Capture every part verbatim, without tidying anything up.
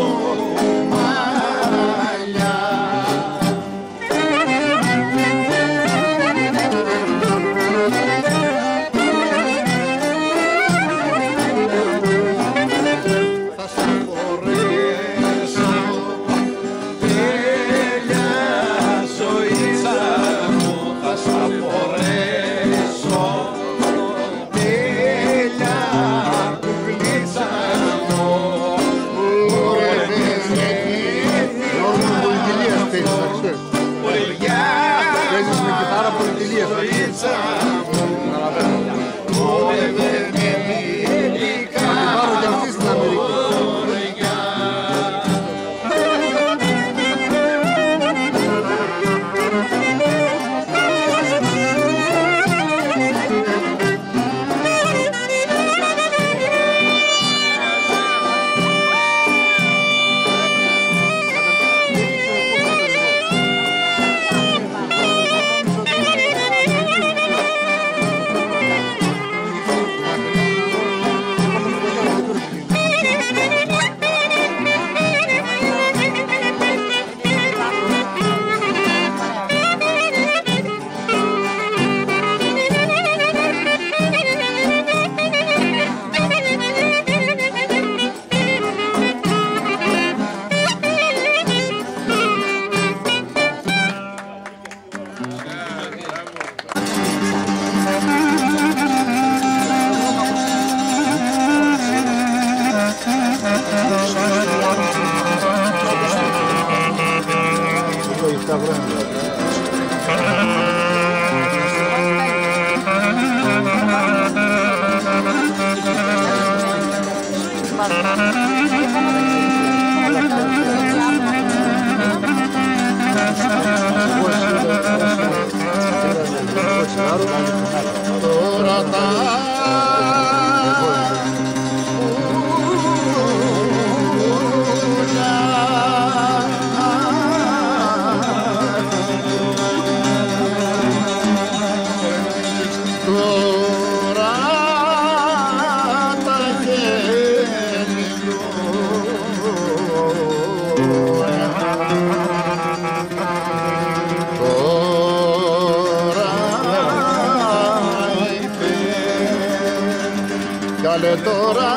Καλέ τώρα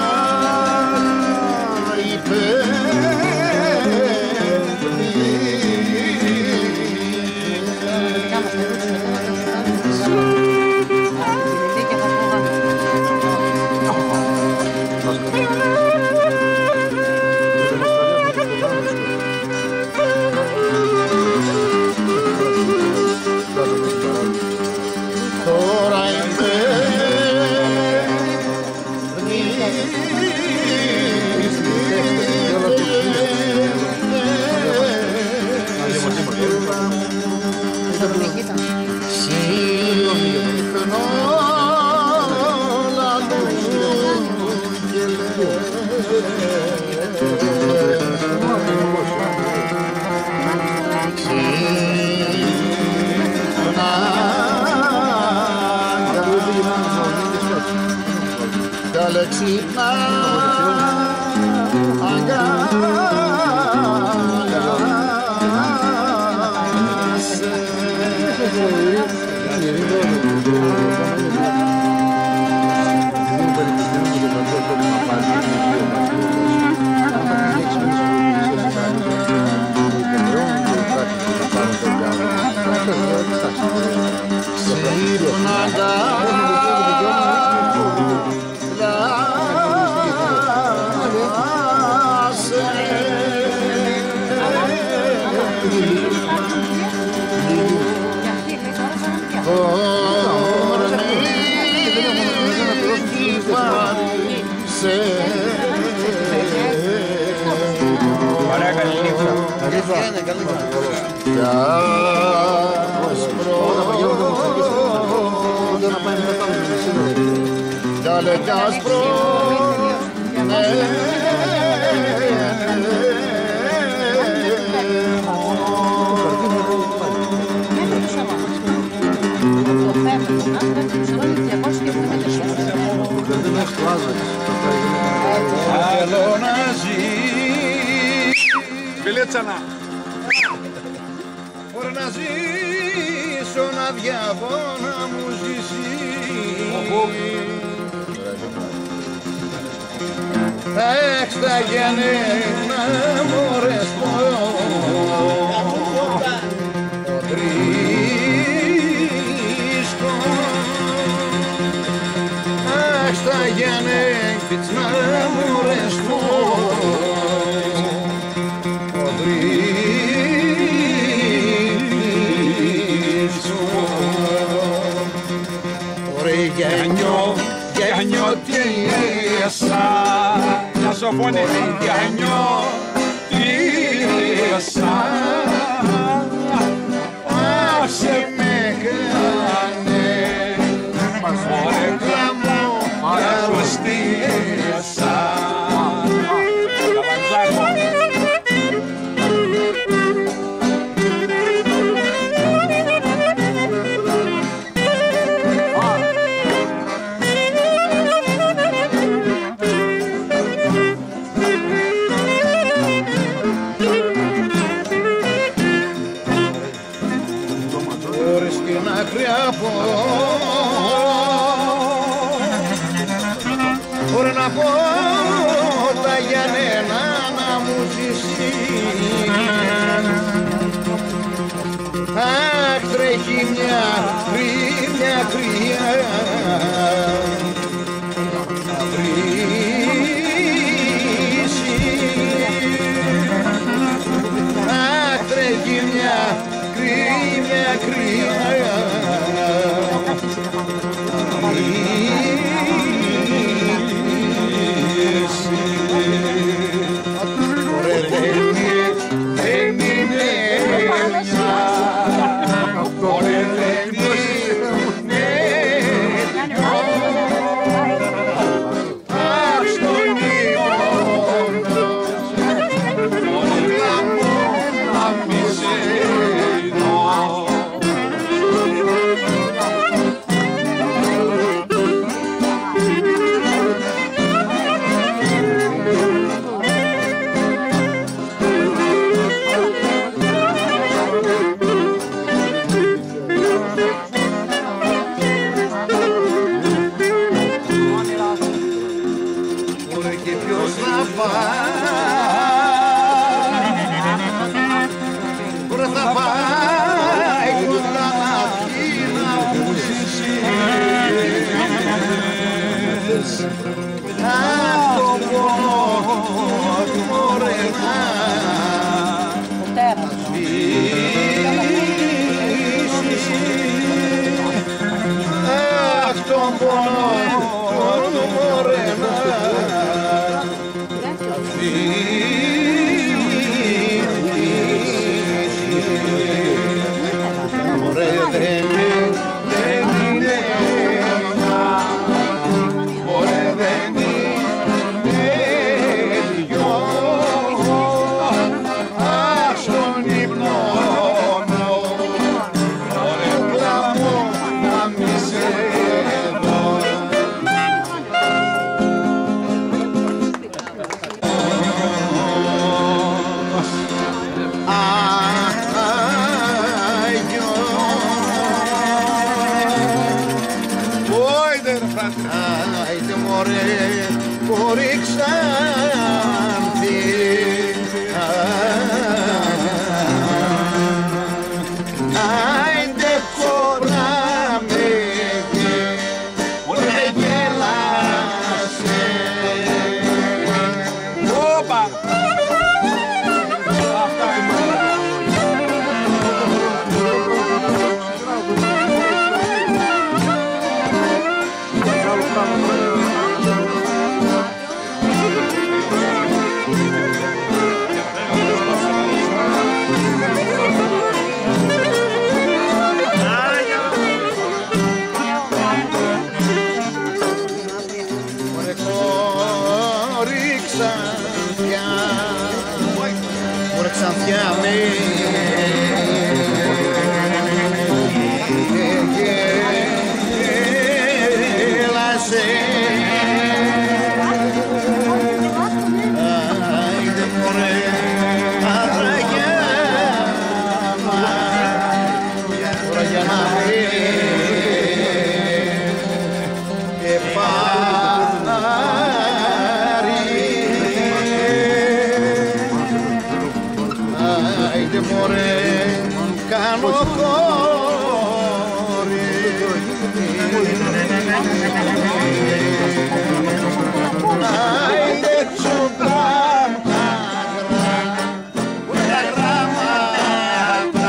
Αλεξίνα θέλω να ζήσω Φιλίτσανα. Μπορεί να ζήσω, να διαβώ, να μου ζήσει. Αχ, στα Γιάννενα μωρές πω, το τρίσκο. Αχ, στα Γιάννενα μωρές πω, το τρίσκο. Ωραία Γιάννιο, Γιάννιο τι έσα, μια σοφόνη Γιάννιο τι έσα. Άσε με κάνε, μωρέ γλαμό, αρρωστή έσα. Μπορεί να πω τα Γιάννενα να μου ζήσει. Αχ, τρέχει μια κρύα κρύα να βρίσει. Αχ, τρέχει μια κρύα κρύα Άιντε μωρέ, μπορεί ξανθή. Άιντε χωράμε και μωρέ γελάσε. Όπα! Ξανθιά με γέλασε. Άιντε μωρέ, μωρέ, κάνω κόρη. Άιντε τσουπράμ τα γράμματα.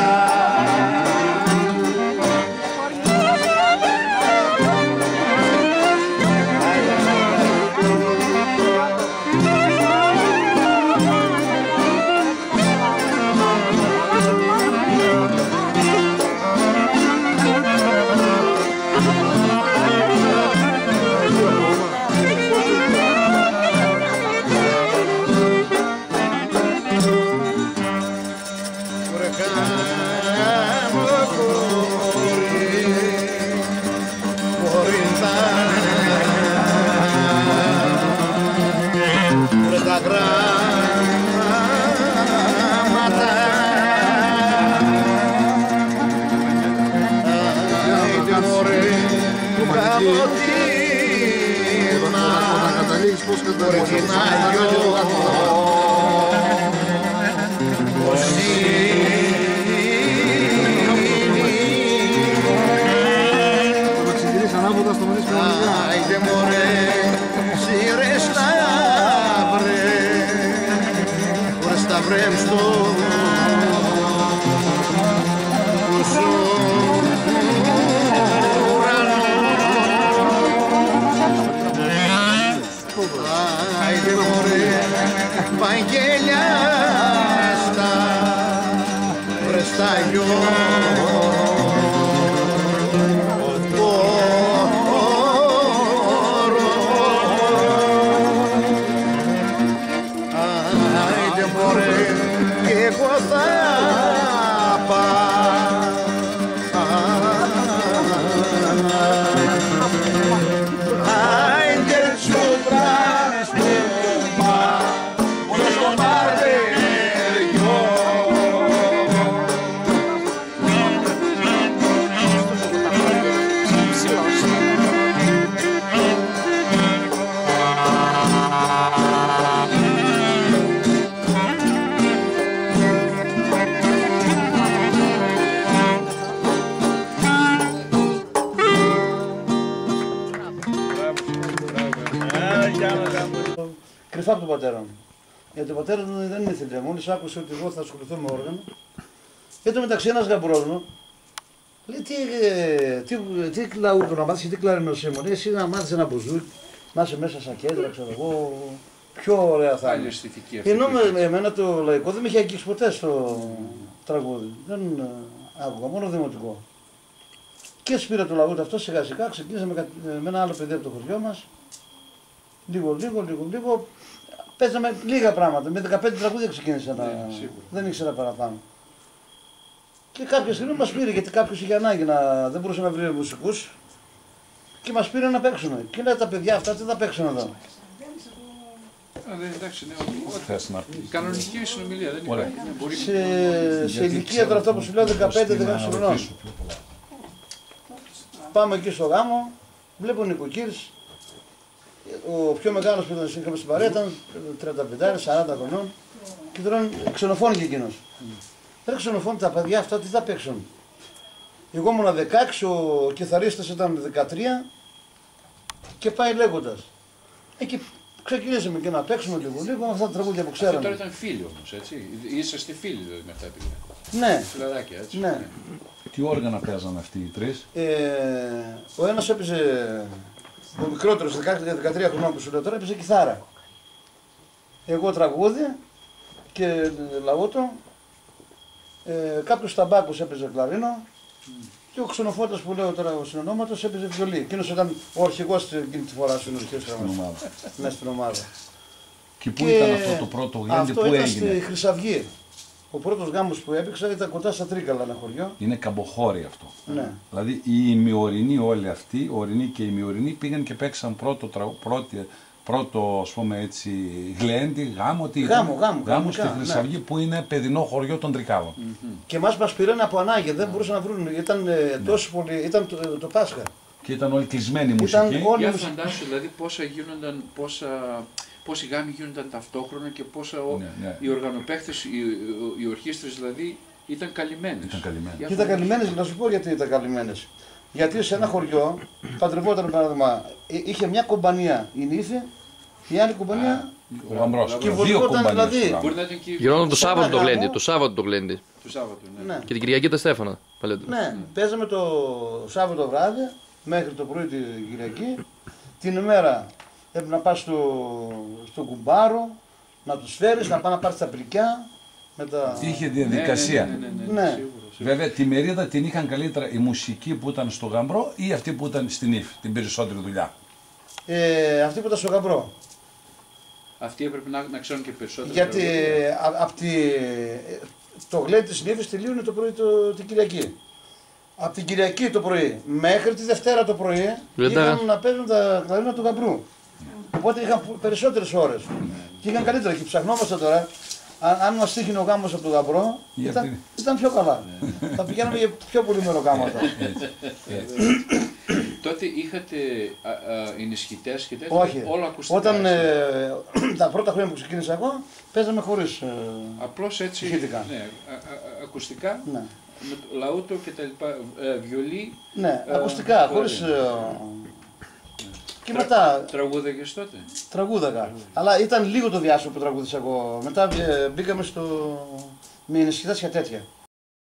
Τα γράμματα άιντε μωρέ κάνω τίνα μωρέ την Άγιο άιντε μωρέ σύρε σταύρε μωρέ σταυρέμ στο ουρανό. Άιντε μωρέ παγγέλια στα μωρέ στα γιο. Εγώ θα πάω άιντε τσουπράς πέμπα μωρέ στον αρβέριο. Κρυφά από τον πατέρα μου. Γιατί ο πατέρα μου δεν ήθελε. Μόλις άκουσε ότι εγώ θα ασχοληθώ με όργανο. Εν τω μεταξύ ένας γαμπρός μου λέει τι, τι, τι, τι λαούτο να μάθεις και τι κλαρινοσή μου. Λέει εσύ να μάθεις ένα μπουζούκι, να είσαι μέσα στα κέντρα, ξέρω εγώ, πιο ωραία θα είναι. Ενώ με εμένα το λαϊκό δεν με είχε αγγίξει ποτέ στο τραγούδι. Δεν άκουγα, μόνο δημοτικό. Και έτσι πήρα το λαούτο αυτό σιγά σιγά, ξεκίνησα με, με ένα άλλο παιδί από το χωριό μας. Λίγο, λίγο, λίγο, λίγο. Παίζαμε λίγα πράγματα. Με δεκαπέντε τραγούδια ξεκίνησα να. Ναι, δεν ήξερα παραπάνω. Και κάποια στιγμή μας πήρε γιατί κάποιος είχε ανάγκη να. Δεν μπορούσε να βρει μουσικούς. Και μας πήρε να παίξουμε. Και λέει τα παιδιά αυτά τι θα παίξουν εδώ. Εντάξει, ναι, κανονική συνομιλία δεν υπάρχει. Σε, σε ηλικία τώρα αυτό που σου λέω δεκαπέντε δεκαέξι χρονών. Πάμε εκεί στο γάμο, βλέπω νοικοκύρης. Ο πιο μεγάλος που ήταν σύγχρονος στην παρέα ήταν τριάντα πέντε σαράντα χρονών και τώρα ξενοφώνηκε εκείνος. Δεν ξενοφώνει τα παιδιά αυτά, τι θα παίξουν. Εγώ ήμουν δεκαέξι, ο κιθαρίστας ήταν δεκατρία και πάει λέγοντας. Εκεί ξεκινήσαμε και να παίξουμε λίγο λίγο με αυτά τα τραγούδια που ξέραμε. Αυτό τώρα ήταν φίλοι όμως, έτσι. Είσαστε φίλοι δηλαδή με αυτά τα παιδιά. Ναι. Φιλαράκια, έτσι. Ναι. Τι όργανα παίζανε αυτοί οι τρεις. Ε, ο ένας έπαιζε, ο μικρότερος δεκατρία χρονών που σου λέω τώρα, έπαιζε κιθάρα. Εγώ τραγούδι και λαούτο. Ε, κάποιος ταμπάκος έπαιζε κλαρίνο. Mm. Και ο ξενοφώτας που λέω τώρα ο συνονόματος έπαιζε βιολί. Εκείνος ήταν ο αρχηγός εκείνη τη φορά στην ορχήστρα μας. Μέσα στην ομάδα. Και πού και ήταν αυτό το πρώτο γέννη, πού έγινε. Αυτό ήταν στη Χρυσαυγή. Ο πρώτος γάμος που έπαιξα ήταν κοντά στα Τρίκαλα, ένα χωριό. Είναι καμποχώρι αυτό. Ναι. Δηλαδή οι ημιορεινοί όλοι αυτοί, οι ορεινοί και οι ημιορεινοί πήγαν και παίξαν πρώτο, πρώτη, πρώτο ας πούμε έτσι, γλέντι, γάμο, τι γάμο, γάμο, γάμο στη Χρυσαυγή, ναι. Που είναι παιδινό χωριό των Τρικάλων. Mm-hmm. Και εμάς μας πήραν από ανάγκη, δεν μπορούσαν να βρουν, ήταν, ε, ναι. τόσο πολύ, ήταν το, το Πάσχα. Και ήταν όλοι κλεισμένοι μουσικοί. Για φαντάσου δηλαδή πόσα γίνονταν, πόσα... πόσοι γάμοι γίνονταν ταυτόχρονα και πόσα ναι, ναι. οι οργανοπαίχτες, οι, οι ορχήστρες δηλαδή Ήταν καλυμμένες. Ήταν καλυμμένες. Για Και ήταν φωνές. καλυμμένες, να σου πω γιατί ήταν καλυμμένες. Γιατί σε ένα χωριό παντρευόταν παράδειγμα, είχε μια κομπανία η νύφη, η άλλη κομπανία. Ο γαμπρός. Και Δύο βολευόταν, κομπανίες δηλαδή. του γάμου. Μπορεί να ήταν και Γινόταν το Σάββατο το γάμο. γλέντι. Το Σάββατο το γλέντι. του Σάββατο. Ναι. Ναι. Και την Κυριακή τα Στέφανα. Παλαιότερα. Ναι, παίζαμε το Σάββατο βράδυ μέχρι το πρωί την Κυριακή. Την ημέρα έπρεπε να πας στο, στο κουμπάρο, να τους φέρεις, να πάνε να πάρεις τα πρικιά. Με τα... Είχε Ναι, διαδικασία. Ναι, ναι, ναι, ναι, Ναι. σίγουρα, σίγουρα. Βέβαια τη μερίδα την είχαν καλύτερα η μουσική που ήταν στο γαμπρό ή αυτή που ήταν στην ύφη, την περισσότερη δουλειά. Ε, αυτή που ήταν στο γαμπρό. Αυτοί έπρεπε να, να ξέρουν και περισσότερο. Γιατί α, απ' τη, το γλέντι της νύφης τελείωνε το πρωί το, την Κυριακή. Από την Κυριακή το πρωί μέχρι τη Δευτέρα το πρωί Γλεντάγα. είχαν να παίζουν τα κλαρίνα του γαμπρού. Οπότε είχαν περισσότερες ώρες. Και είχαν καλύτερα. Και ψαχνόμαστε τώρα, αν, αν μας τύχει ο γάμος από τον γαμπρό, Γιατί? ήταν, ήταν πιο καλά. Θα πηγαίναμε για πιο πολύ μεροκάματα. Τότε είχατε α, α, ενισχυτές και τέτοια. Όχι. Όλα ακουστικά. Όταν έτσι. ε, τα πρώτα χρόνια που ξεκίνησα εγώ, παίζαμε χωρίς. Ε, Απλώς έτσι. ηχητικά. Ναι, α, α, α, ακουστικά. ναι. Με το λαούτο και τα λοιπά. Ε, βιολί. Ναι, Ε, ακουστικά, ωραία. χωρίς. ε, και μετά Τραγούδαγες τότε. τραγούδαγα. Αλλά ήταν λίγο το διάστημα που τραγούδισα εγώ. Μετά ε, μπήκαμε στο. Με ενισχυτές και τέτοια.